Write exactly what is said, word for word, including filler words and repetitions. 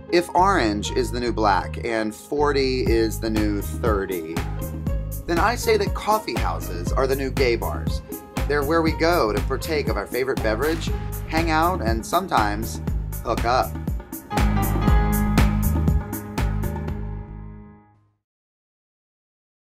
If orange is the new black and forty is the new thirty, then I say that coffee houses are the new gay bars. They're where we go to partake of our favorite beverage, hang out, and sometimes hook up.